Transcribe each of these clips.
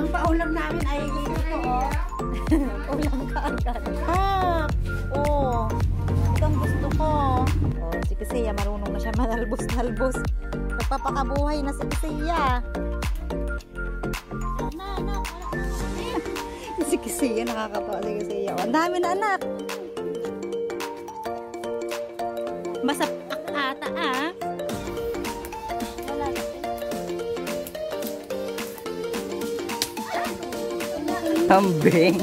paulam namin ay ito, oh. Ulam ka agad. Ah! Oo. Ito ang gusto ko. Oh, si Kisaya, marunong na siya manalbos-nalbos. Nagpapakabuhay na si Kisaya. Si Kisaya, nakakatawa si Kisaya. Oh, ang dami na anak. Masapak ata ah. Kambing.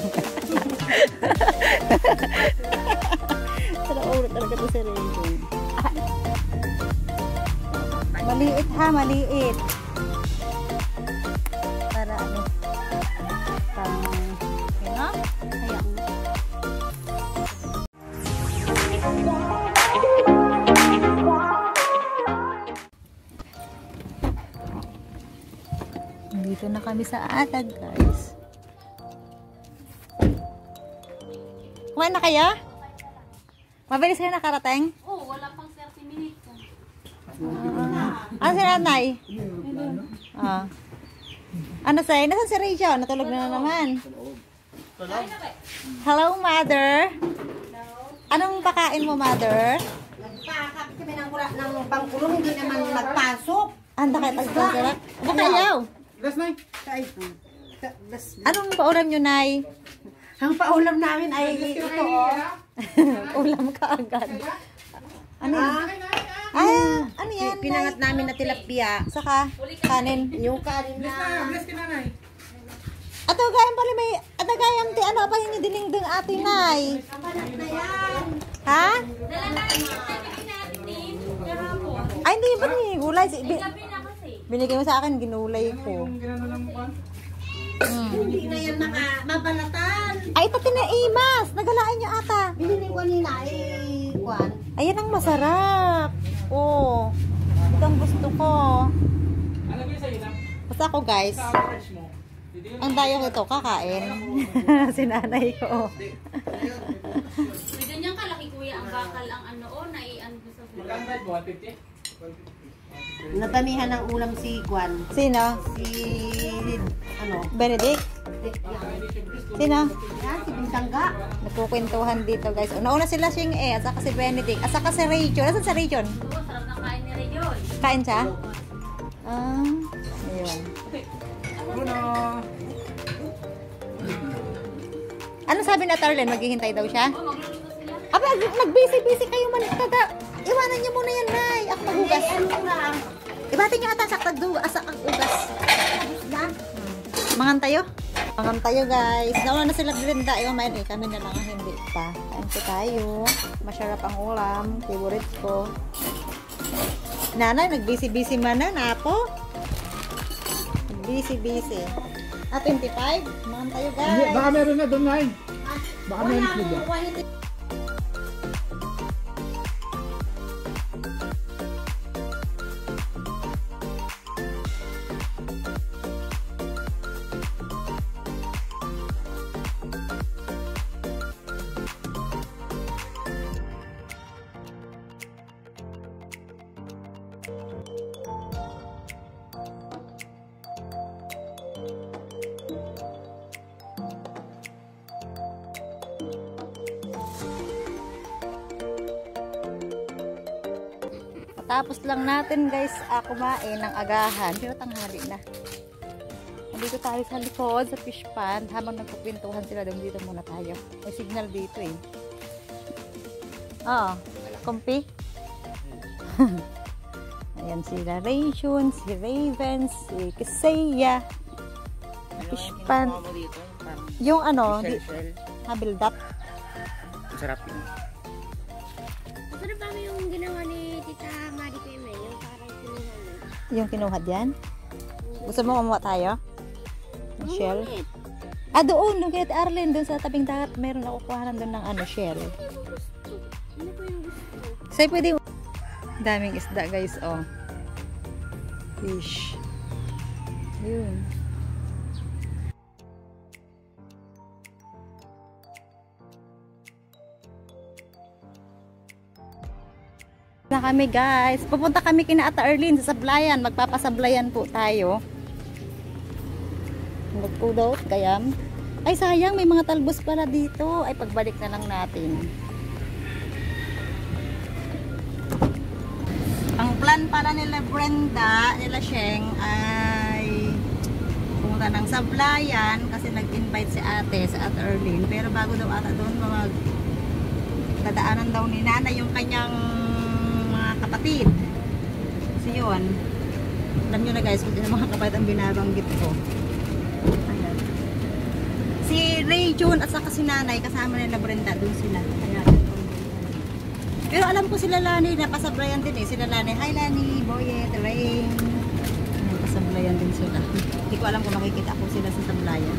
Ulit talaga ito si Raven. Maliit ha, maliit. Para ano? Pang, ano? Hayang. Dito na kami sa atag, guys. Kumain na kaya? Mabilis kayo nakarating? Oo, wala pang 30 minutes. Ano si nanay? Ano sa'yo? Nasaan si Rachel? Natulog na naman. Hello, mother. Anong pakain mo, mother? Nagpakakapit kami ng pangkulong, hindi naman nagpasok. Anda kayo tagpagkarak? Bakayaw. Anong paulam nyo, nay? Ang paulam namin ay ito, oh. Ulam ka agad. Ano yan? Ano yan? Pinangat namin na tilapia. Saka kanin. Yung kanin na. Ato gayam pala may ato gayam ti ano pa yung diningding ati nay. Kapalat na yan. Ha? Dala natin natin kahapon. Ay hindi ba ni gulay Gabi na kasi. binigay mo sa akin ginulay ko. Hindi na yan mabalatan. Ay ito tinaimas. Nagalaan niyo ata. Binili ko nila eh, Juan. Ayan ang masarap. Oh. Ito ang gusto ko. Basta ako guys. Ang dayo ito kakain. Sinanay ko. May ganyan kalaki kuya ang bakal ang ano o naiano sa buwan. Natamihan ng ulam si Juan. Sino? Si, ano? Benedict? Sino? Yan, si Bintangga. Nagkukwentuhan dito guys. Una-una sila siyang at saka si Benedict. At saka si Rachel. Asan si Rachel? Oo, sarap ng kain ni Rayon. Kain siya? Ayun. Ano sabi na Tarlen? Maghihintay daw siya? Oo, magluluto sila. Aba, mag-busy-busy kayo man. Iwanan niyo muna yan, Nay. Ako magugas. Ibatin niyo ata sakta asak ang ugas. Mangan tayo? Mangan tayo, guys. Nauna na sila Brenda. Main kami na lang ang hindi pa. Kain ko tayo. Masarap ang ulam. Favorite ko. Nanay, nag-busy-busy man na po. Busy-busy. 25? Mangan tayo, guys. Baka meron na doon, Nay. Baka meron na doon. Tapos lang natin guys kumain ng agahan. Pero tanghali na. Nandito tayo sa likod sa fish pond. Habang nagpupintuhan sila doon, dito muna tayo. May signal dito eh. Oo. Kumpi. Ayan sila Rachel, si Raven, si Kisaya. Fish pond. Yung ano, build up. Masarap yun. Masarap ba yung ginawa ni Tita Mari Peme? Yung parang kinuha mo. Yung kinuha diyan. Gusto mo mamuha tayo? Ng shell? Ulit. Doon kay Arlen, doon sa tabing dagat, meron ako kuhanan doon ng ano, shell. Ano po yung gusto? Say pwede. Daming isda guys, oh. Fish. Yun. Na kami guys. Pupunta kami kina Ata Arlene sa sablayan. Magpapasablayan po tayo. magpulot. Kaya, ay sayang, may mga talbos pala dito. Ay pagbalik na lang natin. Ang plan pala nila Brenda, nila Sheng, ay pumunta ng Sablayan kasi nag-invite si ate, sa Ate Erlyn. Pero bago daw ata doon, dadaanan daw ni Nana yung kanyang mga kapatid. So yun, alam nyo na guys, kung sino mga kapatid ang binabanggit ko. Ayan. Si Ray, June at saka si Nanay, kasama nila Brenda, doon sila. Ayan. Pero alam ko sila Lani, napasablayan din eh. Sila Lani, hi Lani, Boyet, Rain. Napasablayan din sila. Hindi ko alam kung makikita ko sila sa sablayan.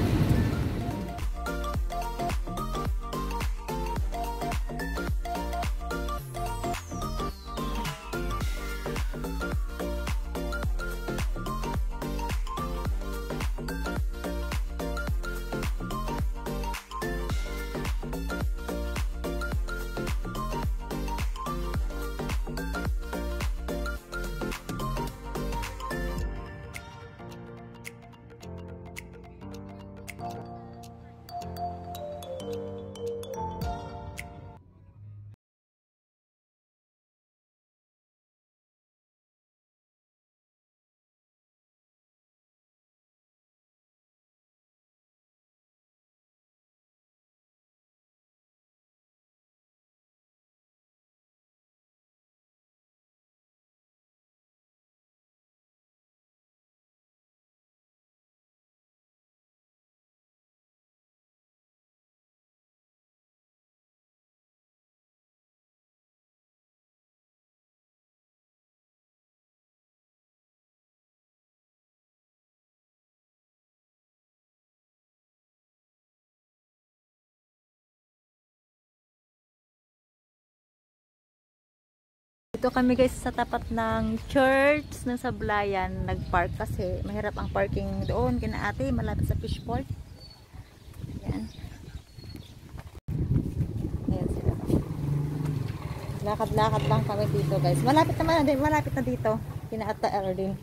Dito kami guys sa tapat ng church ng Sablayan. Nag-park kasi mahirap ang parking doon kina ate, malapit sa fishport. Ayan. Ayan sila. Lakad-lakad lang kami dito guys. Malapit naman din, malapit na dito kina Ate Erlyn.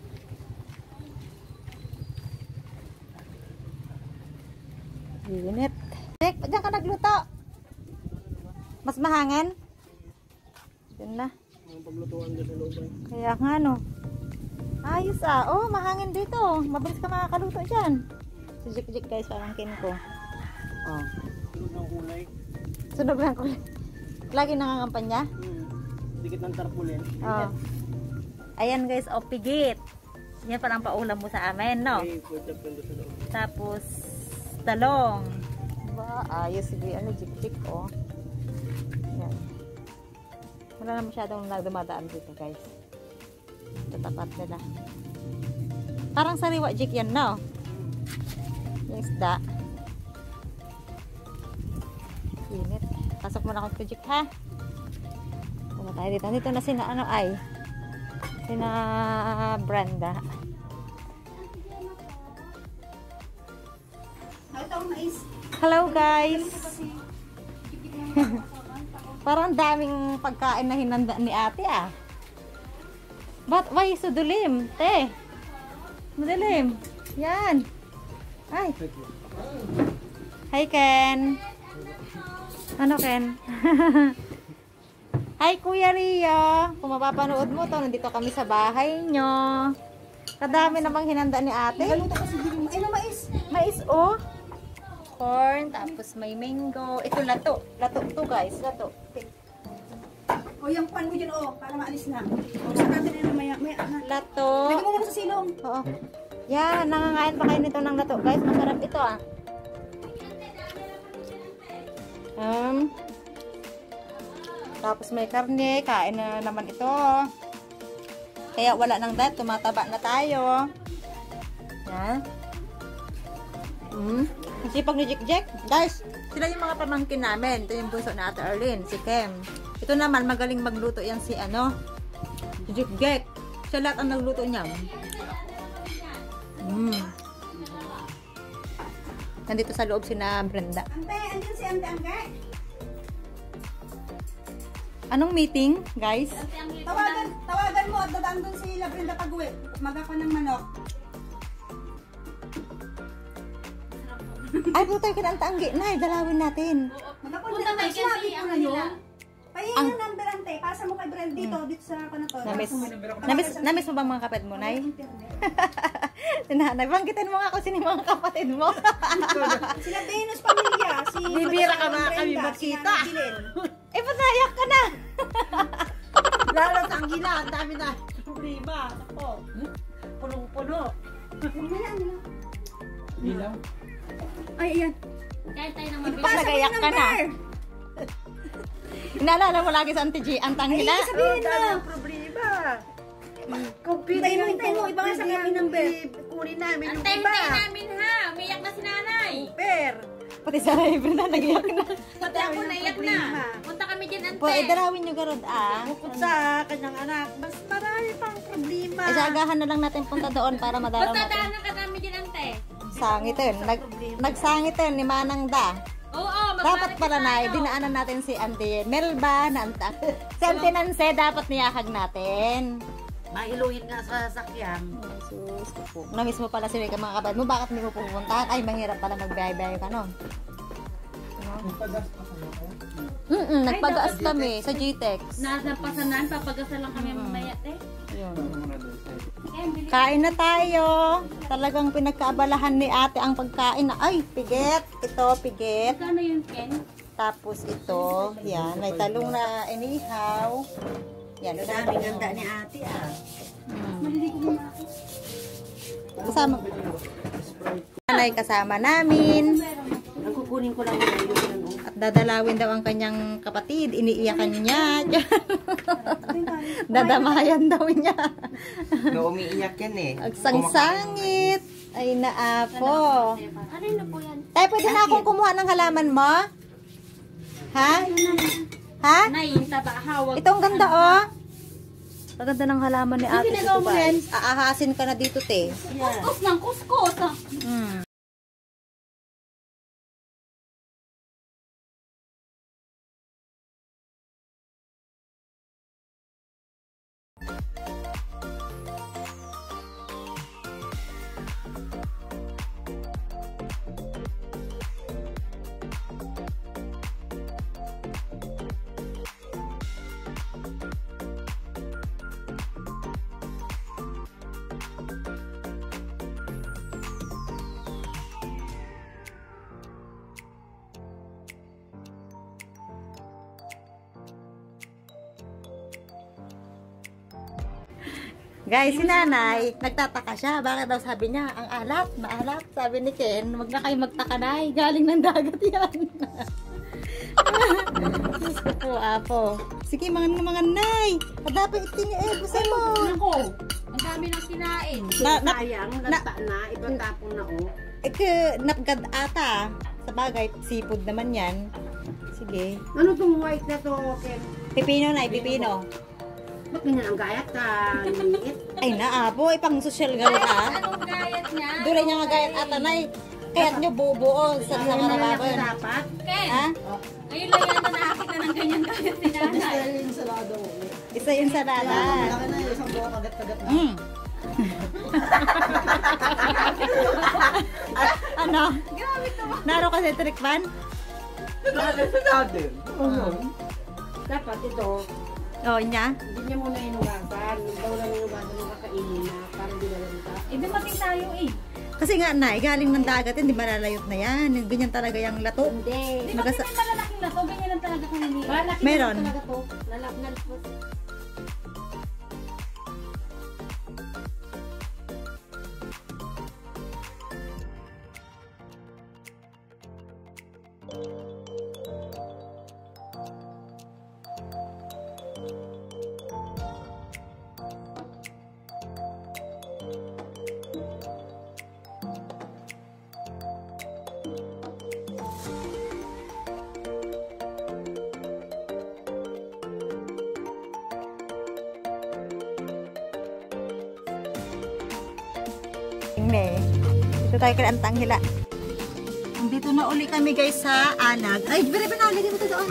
Init. Tek, diyan ka nagluto. Mas mahangin? Diyan na. Kaya nga no. Ayos ah. Oh, mahangin dito. Mabilis ka makakaluto dyan. Si Jik guys, pamangkin ko. Oh. Sunog ng kulay. Sunog ng kulay. Lagi nangangampan niya? Dikit ng tarpulin. Oh. Ayan guys, oh, pigit. Yan parang paulam mo sa amin, no? Tapos, talong. Ba, ayos sige. Ano, Jik, oh. Yan. Wala na masyadong dumadaan dito guys. Tatapat nila. Parang sariwa Jik yan, no? Yung isda. Init. Pasok muna ako sa Jik, ha? Punta tayo dito. Dito na sina ano ay. Sina Brenda. Hello guys. Parang daming pagkain na hinanda ni ate ah. But why so dilim? Te. Madilim. Yan. Ay. Hi Ken. Ano Ken? Hi Kuya Ria. Kung mapapanood mo to, nandito kami sa bahay nyo. Kadami namang hinanda ni ate. Naluto kasi din. Ay, no, mais. Mais oh. Corn, tapos may mango. Ito lato. Lato to guys. Lato. O, yung pan mo dyan, o, para maalis na. O, sa natin na maya. Lato. Lagyan mo muna sa silong. Oo. Yan, nangangain pa kayo nito ng lato guys. Masarap ito ah. Tapos may karne. Kain na naman ito. Kaya wala nang diet. Tumataba na tayo. Yan. Sipag ni Jik. Guys, sila yung mga pamangkin namin. Ito yung bunso na Ate Erlyn, si Kem. Ito naman, magaling magluto yan si ano, Jik. Siya lahat ang nagluto niya. Nandito sa loob si na Brenda. Ante, andyan si Ante Angge. Anong meeting, guys? Tawagan mo at dadaan doon si Brenda pag-uwi. Maga pa ng manok. Ay, puto tayo kinantanggi na. Dalawin natin. Magkapunta na, sinabi ko na yun. Pahingi ng number ante, pasa mo kay Brenda dito sa kanato. Namiss mo ba mga kapatid mo, Nay? Nagbanggitin mo nga ako sino yung mga kapatid mo. Sila Venus Pamilya, si Bibira ka mga kami Brenda, si magsita. Nanay Bilin. Eh, ba't naiyak ka na? Lalo sa Anggila, ang dami na problema. Ako, punong-puno. Ilaw. Ay, ayan. Kahit tayo nang Ba't mabilis. nagayak ka na? Naalala mo lagi sa Auntie G, ang tanghila? Sabihin mo. Ang problema. Kung Hintayin mo, iba nga sa kami number. Kunin namin yung Antay iba. namin ha. Umiyak na si nanay. Per. Pati sa Brenda, nag-iyak na. Pati ako naiyak na. Punta kami dyan, ante. Po, dalawin nyo garod, Bukod sa kanyang anak, mas marami pang problema. Isagahan na lang natin punta doon para madalaw Basta natin. daanan ka namin dyan, ante. Sangitin. Nagsangitin ni Manang Da. Oo, Dapat pala na, dinaanan natin si Auntie Melba, si Auntie Nancy, dapat niyakag natin. Mailuhin nga sa sasakyan. Sus, namiss mo pala si Rika, mga kapatid mo, bakit hindi mo pupuntahan? Ay, mahirap pala magbiyahe-biyahe ka, no? Nagpagaas kami sa GTEX. Napasanan, papagasan lang kami mamaya, te. Yun. Kain na tayo. Talagang pinagkaabalahan ni ate ang pagkain na, ay, piget. Ito, piget. Magkano yun, Ken? Tapos ito, yan, may talong na inihaw. Yan, Daming ganda ni ate Kasama. Nanay kasama namin. Ang kukunin ko lang yung At dadalawin daw ang kanyang kapatid. Iniiyakan niya. Dadamayan daw niya. No, umiiyak yan eh. Ang sangsangit. Ay naapo. Ano na po yan? Tay, pwede na akong kumuha ng halaman mo? Ha? Ha? Nay, yung taba, hawag. Ito ang ganda, oh. Ang ganda ng halaman ni ate. ginagawa mo yan? Aahasin ka na dito, te. Kuskus ng kuskus. Hmm. Guys, si nanay, nagtataka siya. Bakit daw sabi niya, ang alat, maalat. Sabi ni Ken, wag na kayo magtaka nay. Galing ng dagat yan. Diyos ko po, apo. Sige, mga nay. Dapat itiniin mo sa mo. Nako, ang dami nang kinain. sayang, lata na, itatapon na Napgad ata. Sa bagay, seafood naman yan. Sige. Ano tong white na to, Ken? Pipino, nay, pipino. Ba't ganyan ang gayat ka? Liit. Ay na, apo. Ipang social gawin ah. Anong gayat niya? Dure niya nga gayat ata, nay. Kaya't nyo bubuo sa karababan. Dapat. Ken, Ha? ngayon lang yata nakakita ng ganyan gayat si nanay. Isa yung salada. Laki na isang buo kagat-kagat na. Mm. Ano? Naro ka sa trikman? Dapat ito, Oo, niya. hindi niya muna inugasan. Yung daw lang inugasan yung kakainin na parang dinalanta. Eh, dumating tayo eh. Kasi nga, nay, galing ng dagat yan, di malalayot na yan. Ganyan talaga yung lato. Hindi. Di ba ganyan malalaking lato? Ganyan lang talaga kung hindi. Malaki Meron. talaga to. Lalapnan po. Dito tayo kay Antang Hila. Dito na uli kami guys sa Alag. Ay, binali dito doon.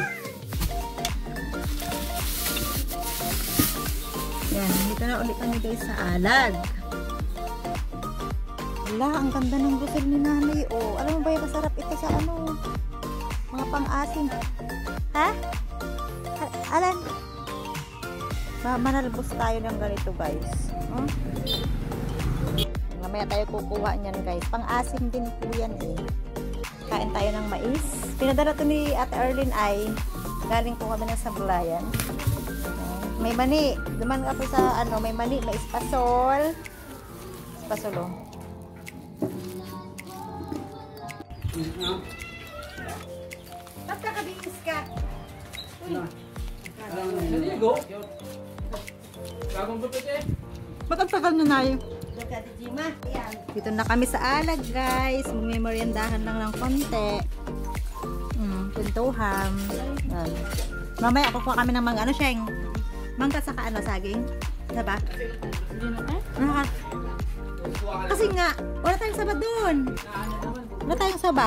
Yan, dito na uli kami guys sa Alag. Ala, ang ganda ng busel ni nanay. Oh, alam mo ba yung masarap ito sa ano? Mga pang-asim. Ha? Alan? Manalbos tayo ng ganito, guys. Huh? Mamaya tayo kukuha niyan, guys. Pang-asim din po yan eh. Kain tayo ng mais. Pinadala to ni Ate Erlyn ay galing po kami ng Sablayan. May mani. Duman ako sa ano, may mani, may espasol. Espasol, oh. Ba't kakabihis ka? Naligo? Bagong gupit eh. Ba't ang tagal na nayo? Look at the Jima. Ayan. Dito na kami sa Alag, guys. Magmemoryandahan lang ng konti. Pintuhan. Mamaya kukuha kami ng mga ano, Sheng. Mangga saka ano, saging. Diba? Kasi nga, wala tayong saba dun. Wala tayong saba.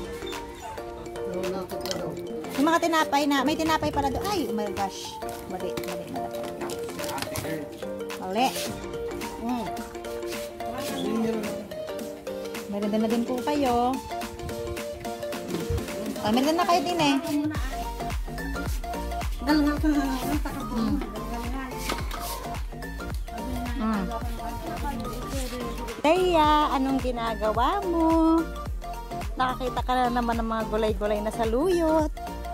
Yung mga tinapay na, may tinapay pala doon. Ay, oh my gosh. Mali. Meron na din po kayo. Meron na kayo din eh. Teya, anong ginagawa mo? Nakakita ka na naman ng mga gulay-gulay na saluyot.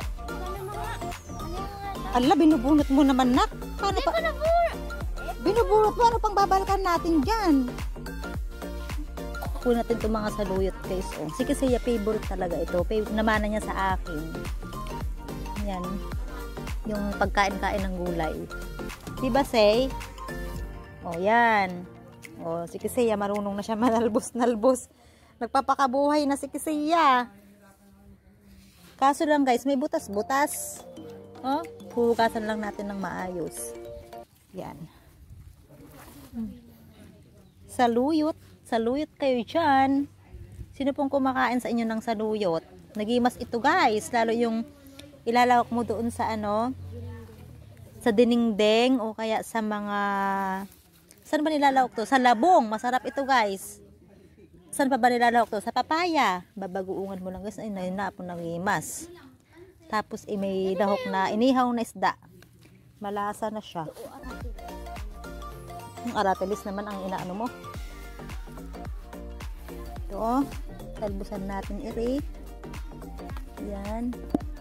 Ala, binubunot mo naman, nak. Paano pa? Binubunot mo, ano pang babalkan natin dyan? Kunin natin itong mga saluyot, guys. Oh. Si Kisaya, favorite talaga ito. Namana niya sa akin. Yan. Yung pagkain-kain ng gulay. Diba, Say? Oh, yan. Oh, si Kisaya, marunong na siya manalbos-nalbos. Nagpapakabuhay na si Kisaya. Kaso lang, guys, may butas-butas. Oh, huhugasan lang natin ng maayos. Yan. Saluyot. Saluyot kayo dyan. Sino pong kumakain sa inyo ng saluyot? Nagimas ito, guys. Lalo yung ilalawak mo doon sa ano, sa dinengdeng o kaya sa mga, saan ba nilalawak to? Sa labong. Masarap ito, guys. Saan pa ba nilalawak to? Sa papaya. Babaguungan mo lang, guys. Ay, na po nagimas. Tapos may dahok na inihaw na isda. Malasa na siya. Yung aratilis naman ang inaano mo. Ito, talbusan natin iri. Yan.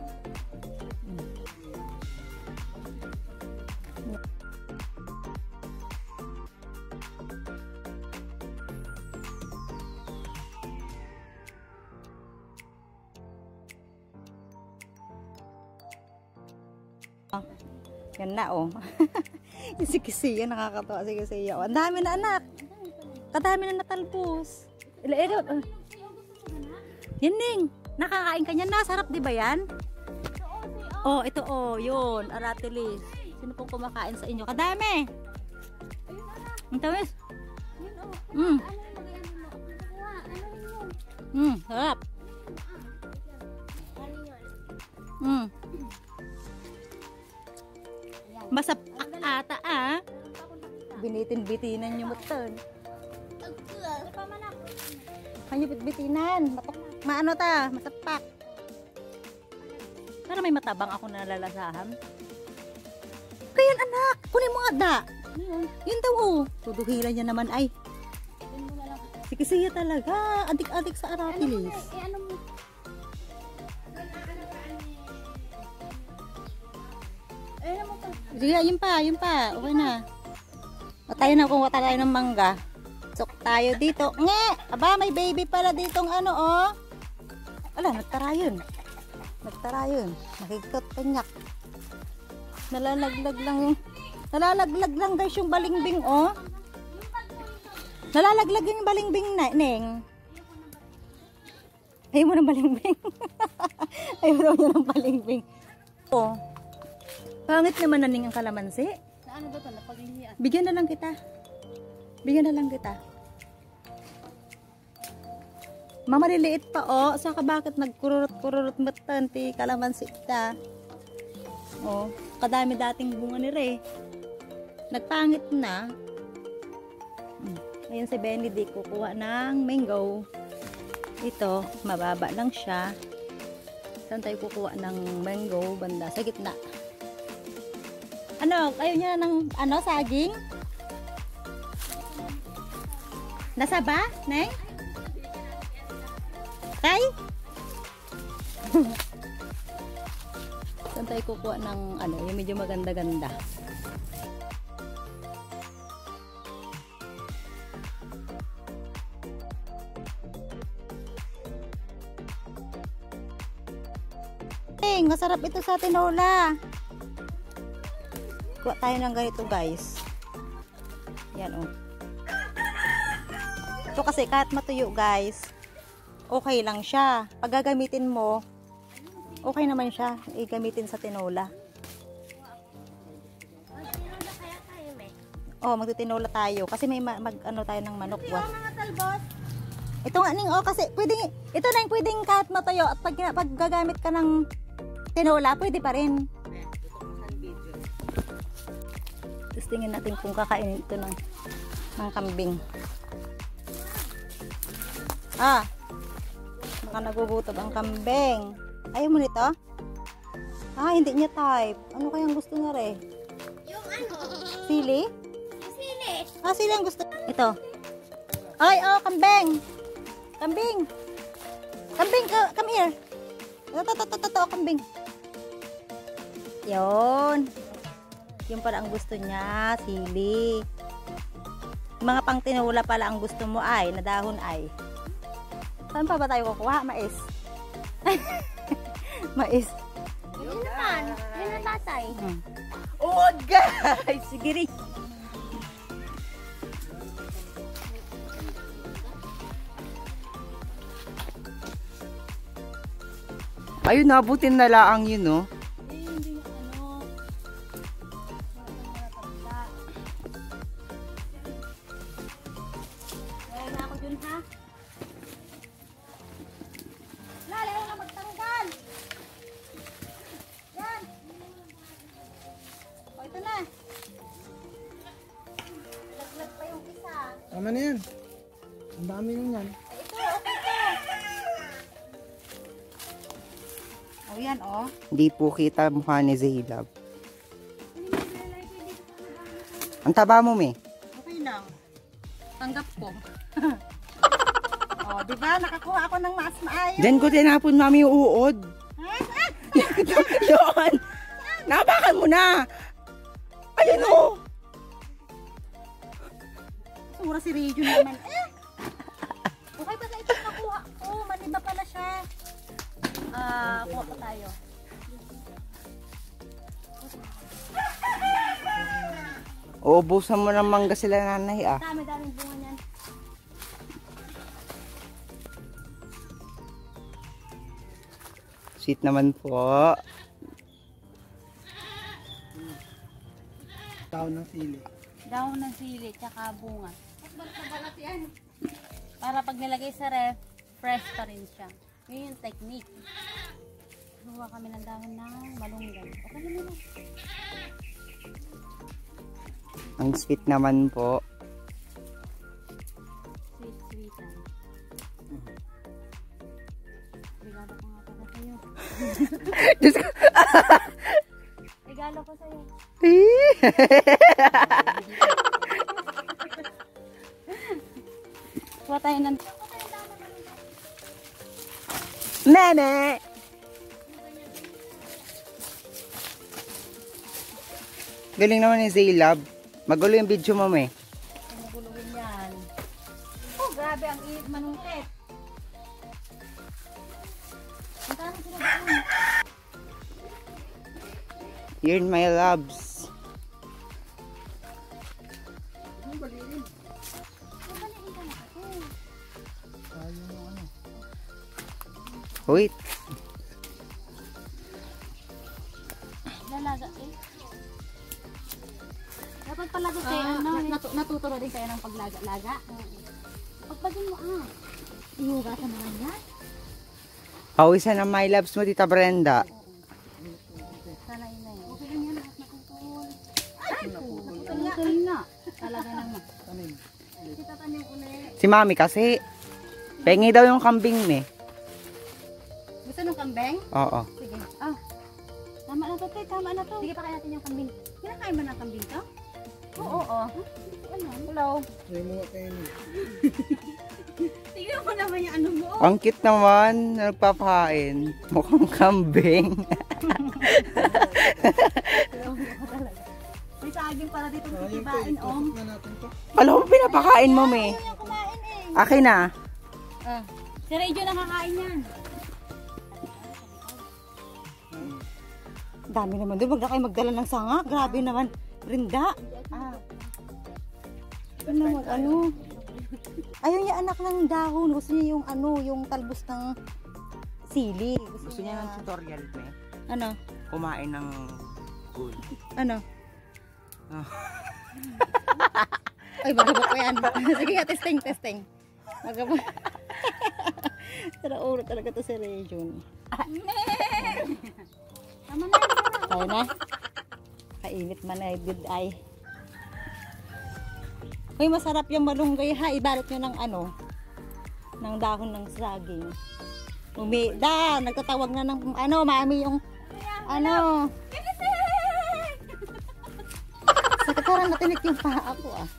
Yan na, oh. Si Kisaya, nakakatawa si Kisaya. Oh, ang dami na, anak. Kadami na natalbos. Yan, Ning. Nakakain ka niyan na. Sarap, di ba yan? Oh, ito, oh. Yun. Aratilis. Sino pong kumakain sa inyo? Kadami. Ang tamis. Sarap. Basta ata, ah. Binitin-bitinan yung muton. Kanyo bit-bitinan. Maano ta? Masapak. Para may matabang ako na lalasahan. Kayan, anak. Kunin mo nga da. Yun daw, oh. Tuduhilan niya naman, ay. Si Kisaya talaga. Adik-adik sa aratilis. Riya, yun pa. Okay na. O tayo na kung tayo ng mangga. Sok tayo dito. Nge! Aba, may baby pala ditong ano, oh. Ala, nagtarayon. Nakikot kanyak. Nalalaglag lang guys yung balingbing, oh. Nalalaglag yung balingbing na, Neng. Ayaw mo ng balingbing. Ayaw mo ng balingbing. Oh. Pangit naman na Ning ang kalamansi. Ano ba ito? Napaglihian. Bigyan na lang kita. Mamaliliit pa, oh. Saka bakit nagkururot-kururot matanti kalamansi ka? Oh, kadami dating bunga ni Ray. Nagpangit na. Ayun si Benedict, kukuha ng mango. Ito, mababa lang siya. Saan tayo kukuha ng mango? Banda, sa gitna. Ano, ayaw niya ng saging? Nasa ba, Neng? Kay? Saan tayo kukuha ng yung medyo maganda-ganda? Masarap ito sa tinola. Kuha tayo ng ganito, guys. Yan, oh. Ito kasi kahit matuyo, guys, okay lang siya. Pag gagamitin mo, okay naman siya. Igamitin sa tinola. Magtinola kaya tayo, May? Oh, magtitinola tayo. Kasi may ano tayo ng manok. Ito mga talbot. Ito nga, Ning, kasi pwedeng, ito na yung pwedeng kahit matuyo. At pag gagamit ka ng tinola, pwede pa rin. Tapos tingin natin kung kakainin ito ng kambing. Baka nagugutom ang kambing. Ayaw mo nito? Hindi niya type. Ano kayang gusto niya rin? Yung ano? Sili? Yung sili. Sili ang gusto. Ito. Ay, kambing. Kambing. Kambing, come here. Ito, kambing. Yun. Yung pala ang gusto niya, sili. Mga pang tinula pala ang gusto mo na dahon ay. Saan pa ba tayo kukuha? Mais. Mais. Yun naman. Yun na tatay. Oh, guys! Sige rin. Ayun, nabutin na laang yun, no? Hindi na ako dun, ha? Lala, ayaw na magtanggal. Yan. Ito na. Laglag pa yung isa. Tama na yan. Ang dami nyo yan. Ito, okay to. Yan, Hindi po kita mukha ni Zaylab. Ang taba mo, me. Okay lang. Tanggap ko. Diba? Nakakuha ako ng mas maayos. Diyan ko tinapon, mami, yung uod. Yun. Nabakan mo na. Ayun, o. Sura si Regio naman. Okay ba na ito nakuha ko? Maniba pala siya. Kuha pa tayo. Uubusan mo ng mangga sila, nanay, Dami-daming bunga niyan. Sweet naman po. Taon ng sili. Dahon ng sili, tsaka bunga. Balat yan. Para pag nilagay sa ref, fresh pa rin siya. Yun yung technique. Huwa kami ng dahon ng malunggay. Okay naman na. Ang sweet naman po. Sweet-sweetan. Regalo ko nga pala sa'yo. Diyos ko. Regalo ko sa'yo. Kuha tayo ng... Meme! Galing naman ni Zaylab. Magulo yung video mo, me. Magulugin yan. Oh, grabe ang init manungkit. Ang dami sila doon. You're my loves. Wait. Lalaga eh. Dapat palaga kayo, natuto na din kayo ng paglaga-laga. Pagpagin mo ihugasan naman yan. Pawisan ng my loves mo, Tita Brenda. Sana yun na yun. Okay lang yan, lahat naputol. Ay, naputol nga. Talaga naman. Tanim. Kita tanim Si Mami kasi. Pengi daw yung kambing me. Gusto nung kambing? Oo. Sige. Ah. Tama na to, te. Tama na to. Sige, pakain natin yung kambing. Kinakain mo ng kambing to? Oo. Ano? Hello. May mga kayo. Tignan mo naman yung ano mo. Ang cute naman. Nagpapakain. Mukhang kambing. May saging para dito titibain, om. Na natin to. Alam mo, pinapakain mo me. Ayaw kumain eh. Akin na. Ah. Si Rejo nakakain yan. Dami naman doon. Wag na kayo magdala ng sanga. Grabe naman. Rinda. Ah. Ano mag ano? Ayaw niya anak ng dahon. Gusto niya yung ano, yung talbos ng sili. Gusto niya ng tutorial me. Ano? Kumain ng gold. Ano? Ah. Ay, magabok ko yan. Sige nga, testing. Magabok. Tara, ulo talaga to si Region. Tama na. Kaya na. Kainit man ay good eye. Uy, masarap yung malunggay ha. Ibalot nyo ng ano, ng dahon ng saging. Nagtatawag na ng ano, mami yung ano. Sakit, parang natinik yung paa ko ah.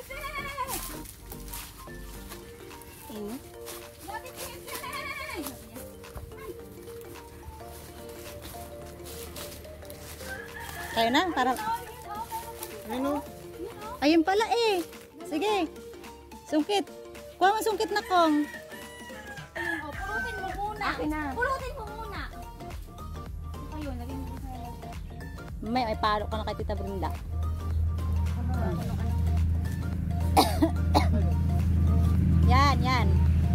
Kaya na, para... Ano? Ayun pala eh. Sige. Sungkit. Kuha mo sungkit na kong. Pulutin mo muna. Pulutin mo muna. Ayun, naging May palo ka na kay Tita Brenda. Yan.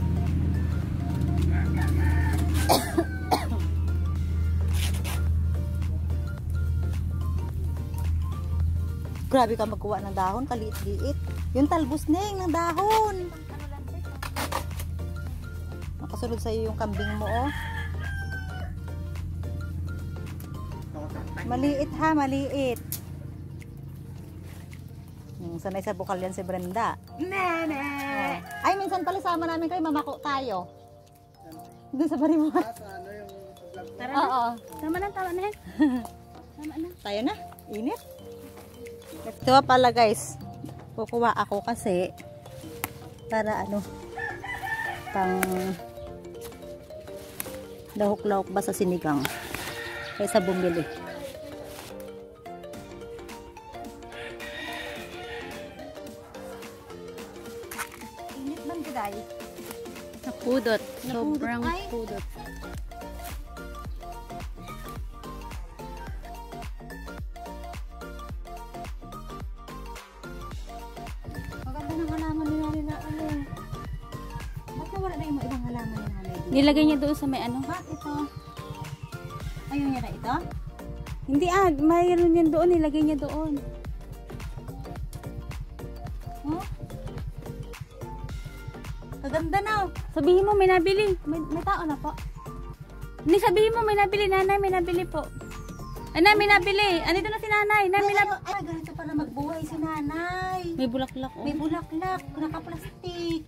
Grabe ka magkuha ng dahon, kaliit-liit. Yung talbos ng dahon. Nakasunod sa'yo yung kambing mo, oh. Maliit ha, maliit. Sanay sa bukal yan si Brenda. Nene! Ay, minsan pala sama namin kayo, mamako tayo. Doon sa barimuhan. Ano yung vlog? Tara Oo. na. Tama na. Tama na. Tayo na, init. Ito pala guys, kukuha ako kasi para ano, pang lahok-lahok ba sa sinigang kaysa bumili. Init man guys. Napudot. Sobrang Ay. pudot. Maganda ng halaman nila ano. Ba't nawala na yung ibang halaman ni nanay? Nilagay niya doon sa may ano? Ba't ito? Ayun niya na ito? Hindi mayroon yan doon. Nilagay niya doon. Oh? Kaganda na. Sabihin mo may nabili. May tao na po. Hindi sabihin mo may nabili. Nanay, may nabili po. Nanay, may nabili. Andito na si nanay. Nanay, may nabili. Ay, ganito pala magbuhay si nanay. May bulaklak. Oh. May bulaklak, naka-plastic.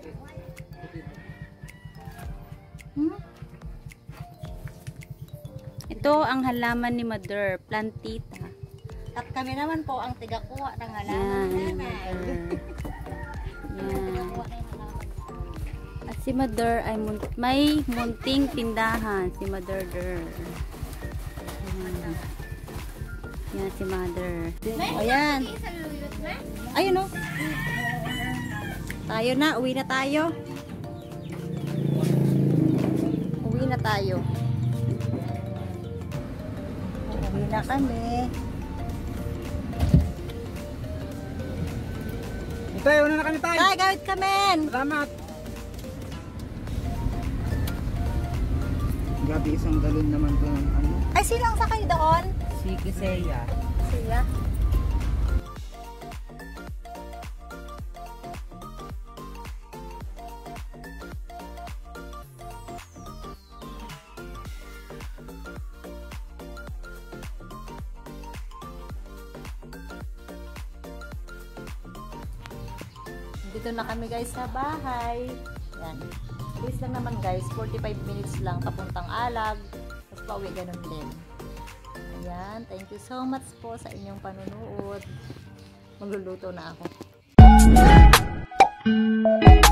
Hmm? Ito ang halaman ni Mother. Plantita. At kami naman po ang tigakuha ng Yan. halaman ni ni nanay. Mother. Yan. Tigakuha ng halaman. At si Mother ay may munting tindahan. Si Mother Der. Yan si Mother. Ayan. Ayun o. Tayo na. Uwi na tayo. Uwi na tayo. Uwi na kami. Tayo, una na kami tayo. Tay, gawit kami. Salamat. Gabi isang galon naman to ng ano. Ay, silang sakay doon. Si Kiseya. Siya. Dito na kami guys sa bahay. Yan. Please lang naman guys, 45 minutes lang papuntang Alag. Tapos pauwi ganun din. Ayan, thank you so much po sa inyong panunood. Magluluto na ako.